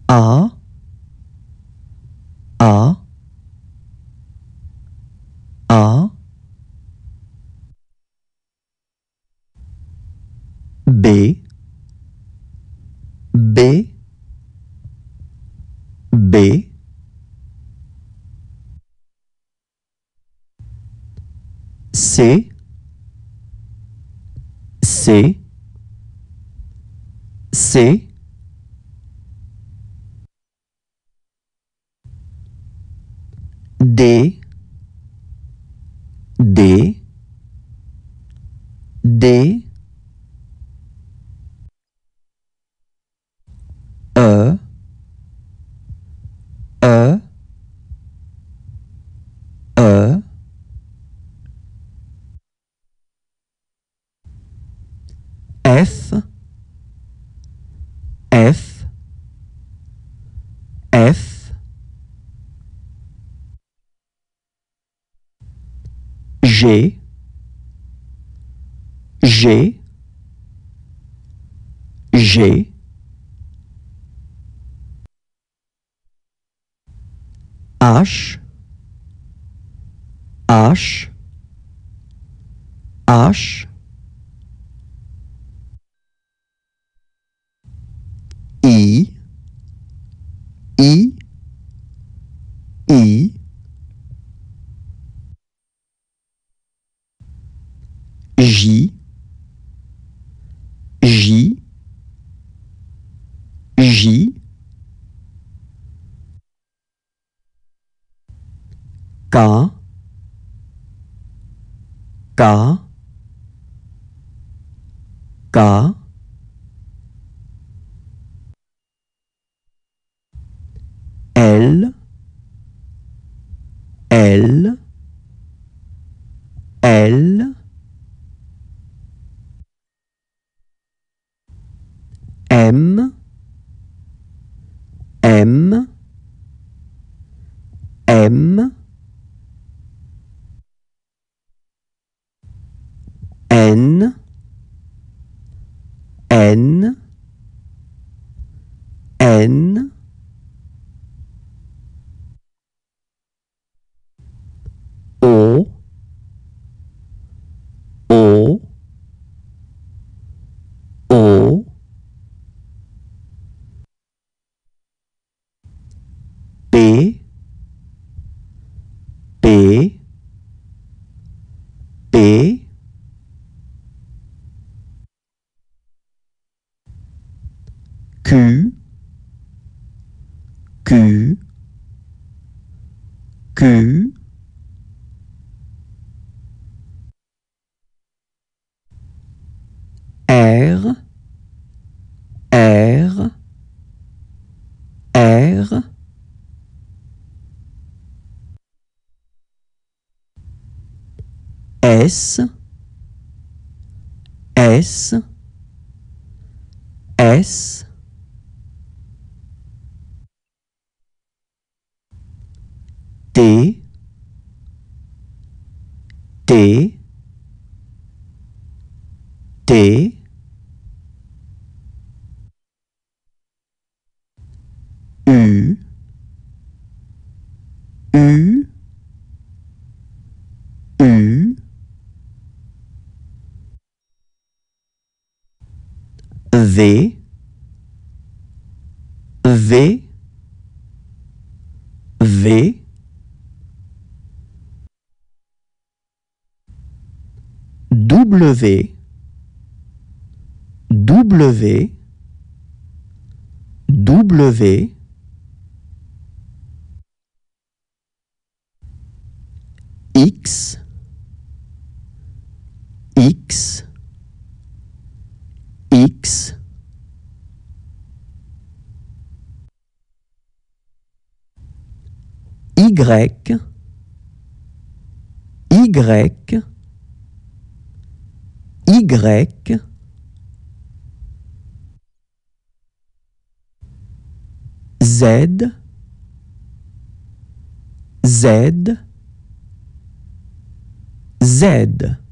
A, A, A, B, B, B, C, C, C, D, D, D, E, E, E, F, F, F, G, G, G, H, H, H, I, I, I, J, J, J, K, K, K, L, L, L, M, M, M, N, N, N, O, O, O, P, P, P, Q, Q, Q, R, R, R, S, S, S, T, T, T, U, U, U, V, V, V, W, W, W, X, X, X, Y, Y, Y, Z, Z, Z.